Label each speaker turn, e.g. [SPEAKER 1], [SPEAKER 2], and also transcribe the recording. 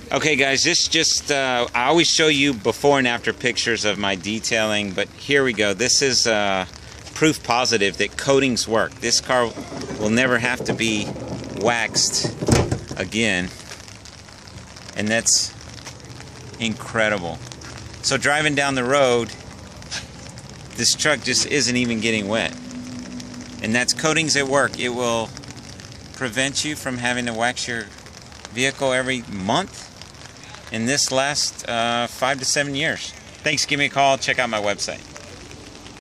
[SPEAKER 1] Okay guys, this just, I always show you before and after pictures of my detailing, but here we go. This is proof positive that coatings work. This car will never have to be waxed again, and that's incredible. So driving down the road, this truck just isn't even getting wet. And that's coatings at work. It will prevent you from having to wax your vehicle every month, and this lasts 5 to 7 years. Thanks, give me a call, check out my website.